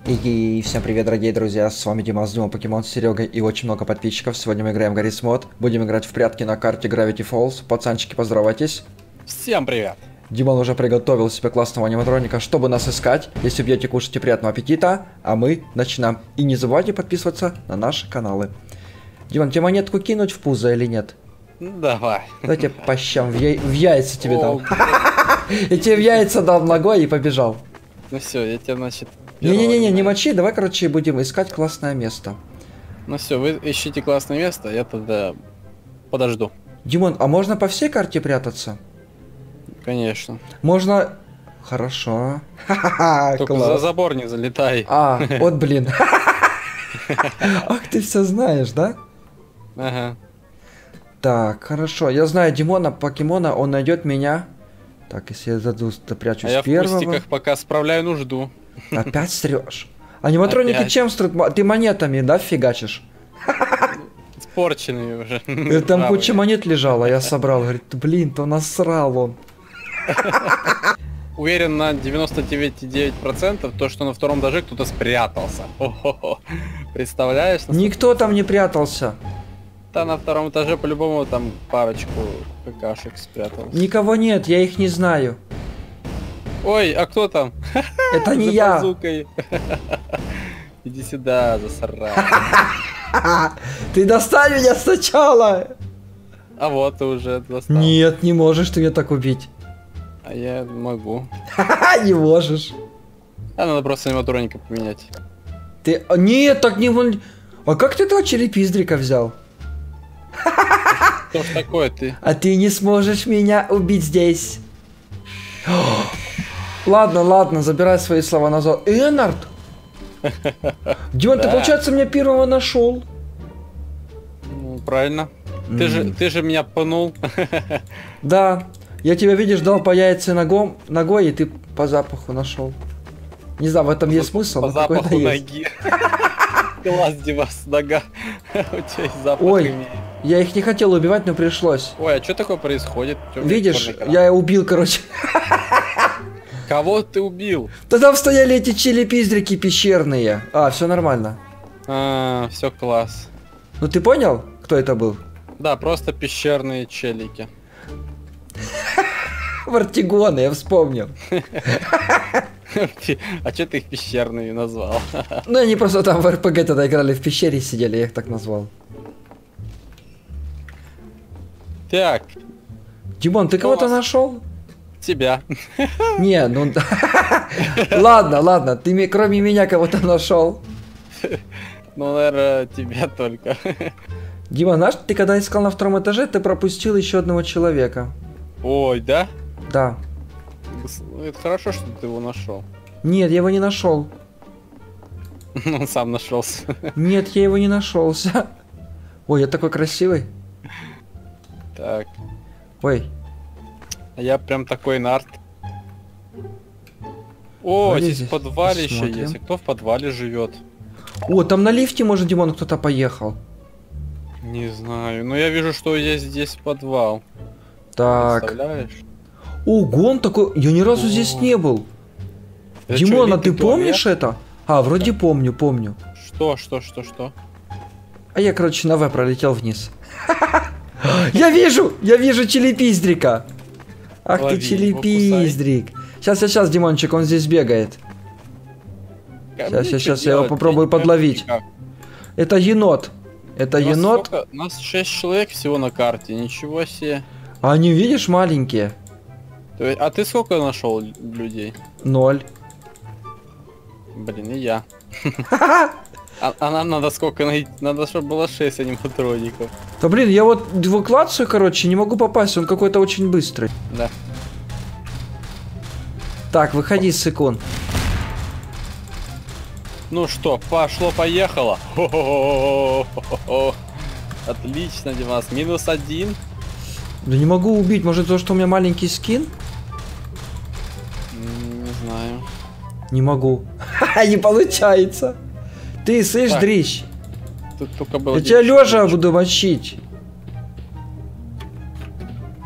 И всем привет, дорогие друзья, с вами Димас, Дима, Покемон, Серега и очень много подписчиков. Сегодня мы играем в Гаррис Мод. Будем играть в прятки на карте Gravity Falls. Пацанчики, поздоровайтесь. Всем привет. Димон уже приготовил себе классного аниматроника, чтобы нас искать. Если бьете, кушайте, приятного аппетита. А мы начинаем. И не забывайте подписываться на наши каналы. Димон, тебе монетку кинуть в пузо или нет? Давай. Давайте по щам, в яйца тебе дам. Я тебе в яйца дал ногой и побежал. Ну все, я тебя, значит... Не-не-не, не мочи, давай, короче, будем искать классное место. Ну все, вы ищите классное место, я тогда подожду. Димон, а можно по всей карте прятаться? Конечно. Можно... Хорошо. Только за забор не залетай. А, вот блин. Ах, ты все знаешь, да? Ага. Так, хорошо. Я знаю Димона, покемона, он найдет меня. Так, если я прячусь я первого. в кустиках пока справляю нужду. Опять срешь. Аниматроники чем строят? Ты монетами, да, фигачишь? Испорченные уже. Там куча монет лежала, я собрал. Говорит, блин, то насрал он. Уверен на 99,9% то, что на втором этаже кто-то спрятался. О-хо-хо. Представляешь? Никто там не прятался. Да, на втором этаже по-любому там парочку какашек спрятался. Никого нет, я их не знаю. Ой, а кто там? Это не За я. базукой. Иди сюда, засрать. Ты достань меня сначала. А вот ты уже достал. Нет, не можешь ты меня так убить. А я могу. Не можешь. А надо просто аниматроника поменять. Ты... Нет, так не... А как ты этого черепиздрика взял? Что ж такое ты? А ты не сможешь меня убить здесь. Ладно, ладно, забирай свои слова назад. Энард! Димон, ты, получается, меня первого нашел. Ну, правильно. Ты же меня пнул. Да. Я тебя, видишь, дал по яйце ногой, и ты по запаху нашел. Не знаю, в этом есть смысл, по запаху ноги. Класс, Димас, нога. У тебя есть запах. Ой, я их не хотел убивать, но пришлось. Ой, а что такое происходит? Видишь, я убил, короче. Кого ты убил? Да там стояли эти челепиздрики пещерные. А, все нормально. А, все класс. Ну ты понял, кто это был? Да, просто пещерные челики. Вартигоны, я вспомнил. А что ты их пещерными назвал? Ну они просто там в РПГ тогда играли в пещере и сидели, я их так назвал. Так. Димон, ты кого-то нашел? Тебя. Не, ну... Ладно, ладно, ты кроме меня кого-то нашел. Ну, наверное, тебя только. Дима, знаешь, ты когда искал на втором этаже, ты пропустил еще одного человека. Ой, да? Да. Это хорошо, что ты его нашел. Нет, я его не нашел. Он сам нашелся. Нет, я его не нашелся. Ой, я такой красивый. Так. Ой. А я прям такой нарт. О, Смотри, здесь подвалище посмотрим. есть. А кто в подвале живет? О, там на лифте, может, Димон, кто-то поехал. Не знаю. Но я вижу, что здесь подвал. Так. Представляешь? Ого, он такой... Я ни разу здесь не был. Это Димон, что, а ты элитный помнишь туалет? это? А, вроде помню. Что? А я, короче, на В пролетел вниз. Я вижу челепиздрика. Ах ты Лови его, челепиздрик. Сейчас, Димончик, он здесь бегает. Сейчас я его попробую подловить. Это енот. Это енот. У нас 6 человек всего на карте, ничего себе. А они, видишь, маленькие. А ты сколько нашел людей? 0. Блин, и я. А нам надо сколько найти? Надо, чтобы было 6 аниматроников. Да блин, я вот его клацаю, короче, не могу попасть, он какой-то очень быстрый. Да. Так, выходи, Сыкун. Ну что, пошло-поехало. Хо-хо-хо-хо-хо. Отлично, Димас. -1. Да не могу убить, может то, что у меня маленький скин? Не знаю. Не могу. Не получается. Ты слышь, Так, дрищ. Тут только было... Я тебя лежа буду мочить.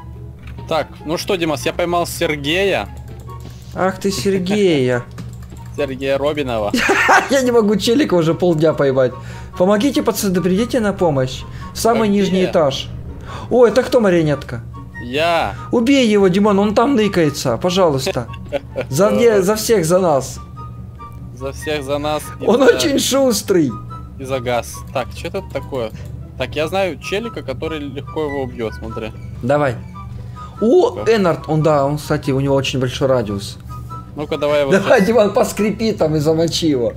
Так, ну что, Димас, я поймал Сергея. Ах ты, Сергея. Сергея Робинова. Я не могу челика уже полдня поймать. Помогите, пацаны, придите на помощь. Самый нижний этаж. О, это кто, марионетка? Я. Убей его, Димон, он там ныкается, пожалуйста. За всех, за нас. За всех, за нас. Он очень шустрый. И за газ. Так, что это такое? Так, я знаю челика, который легко его убьет, смотри. Давай. О, Энард, он, кстати, у него очень большой радиус. Ну-ка, давай его. Давай, Димон, поскрипи там и замочи его.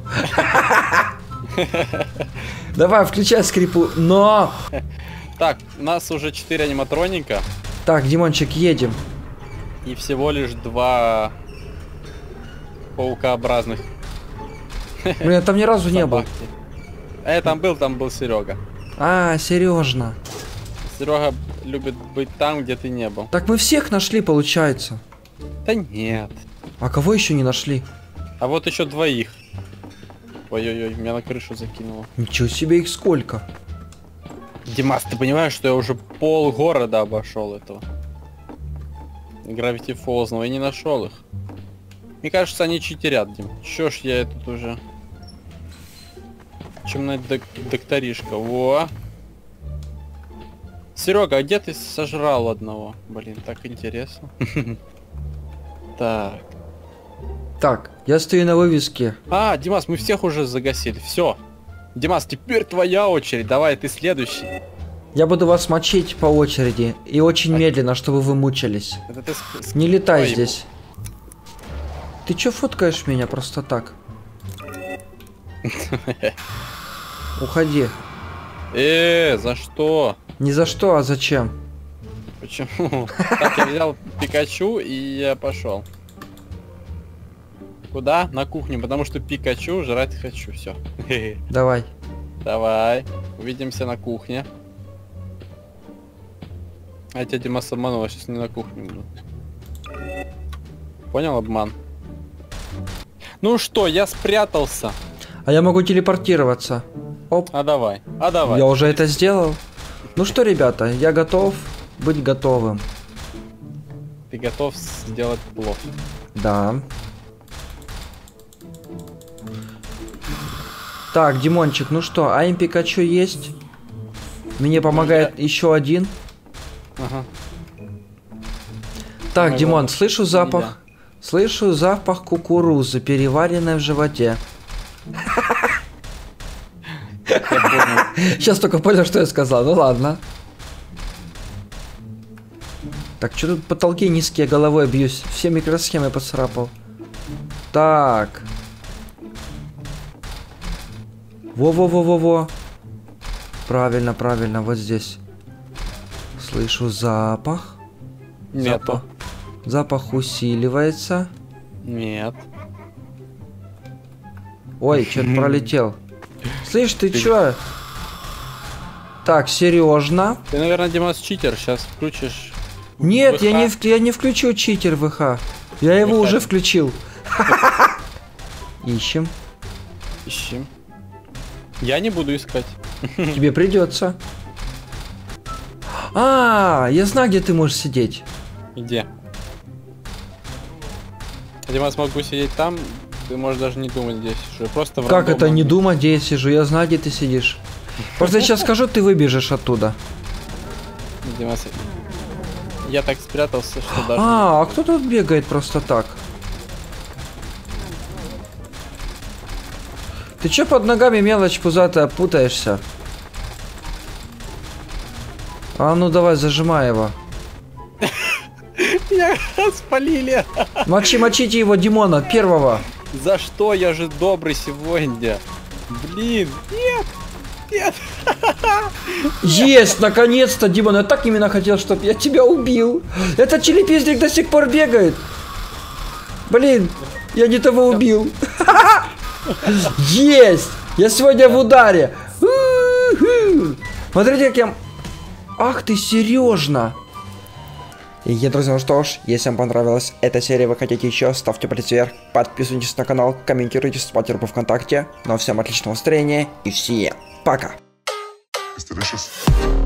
Давай, включай скрипу. Но! Так, у нас уже 4 аниматроника. Так, Димончик, едем. И всего лишь 2 паукообразных. Блин, там ни разу не был. Там был Серега. А, Сережна. Серега любит быть там, где ты не был. Так мы всех нашли, получается. Да нет. А кого еще не нашли? А вот еще 2. Ой-ой-ой, меня на крышу закинуло. Ничего себе, их сколько? Димас, ты понимаешь, что я уже пол города обошел этого? Gravity Falls, но я не нашел их. Мне кажется, они читерят, Дим. Чё ж я тут уже... Чумная докторишка. Во! Серега, а где ты сожрал одного? Блин, так интересно. Так. Так, я стою на вывеске. А, Димас, мы всех уже загасили. Все. Димас, теперь твоя очередь. Давай, ты следующий. Я буду вас мочить по очереди. И очень медленно, чтобы вы мучились. Это ты Не летай здесь. Ты чё фоткаешь меня просто так? Уходи. За что? Не за что, а зачем? Почему? Так, я взял Пикачу и я пошел. Куда? На кухню, потому что Пикачу жрать хочу. Все. Давай. Давай. Увидимся на кухне. А я тебя, Дима, обманула, сейчас не на кухне буду. Понял обман? Ну что, я спрятался. А я могу телепортироваться. Оп. А давай. А давай. Я уже это сделал. Ну что, ребята, я готов быть готовым. Ты готов сделать плов? Да. Так, Димончик, ну что, Айм Пикачу есть? Мне помогает еще один. Ага. Так, Ага. Димон, слышу запах. Слышу запах кукурузы, переваренной в животе. Сейчас только понял, что я сказал. Ну ладно. Так, что тут потолки низкие, головой бьюсь. Все микросхемы поцарапал. Так. Во-во-во-во-во. Правильно, правильно, вот здесь. Слышу запах. Нет. Запах усиливается. Нет. Ой, что-то пролетел. Слышь, ты чё? Так, Сережна. Ты, наверное, Димас, читер, сейчас включишь. Нет, ВХ. я не включу читер ВХ. Я его уже включил. Ищем. Ищем. Я не буду искать. Тебе придется. А, я знаю, где ты можешь сидеть. Где? Димас, могу сидеть там, ты можешь даже не думать здесь. Уже просто в Как это рандомном- не думать, где я сижу? Я знаю, где ты сидишь. Просто я сейчас скажу, ты выбежишь оттуда. Димас, я так спрятался, что даже... А кто тут бегает просто так? Ты чё под ногами, мелочь пузатая, путаешься? А ну давай, зажимай его. Меня спалили! Мочите его, Димона, первого. За что? Я же добрый сегодня. Блин, нет! Нет! Есть, наконец-то, Димон, я так именно хотел, чтобы я тебя убил. Этот челепиздрик до сих пор бегает. Блин, я не того убил. Есть! Я сегодня в ударе. Смотрите, как я... Ах ты, Сережна. И, друзья, ну что ж, если вам понравилась эта серия, вы хотите еще, ставьте палец вверх, подписывайтесь на канал, комментируйте, ставьте группу ВКонтакте. Ну а всем отличного настроения и всем пока. It's delicious.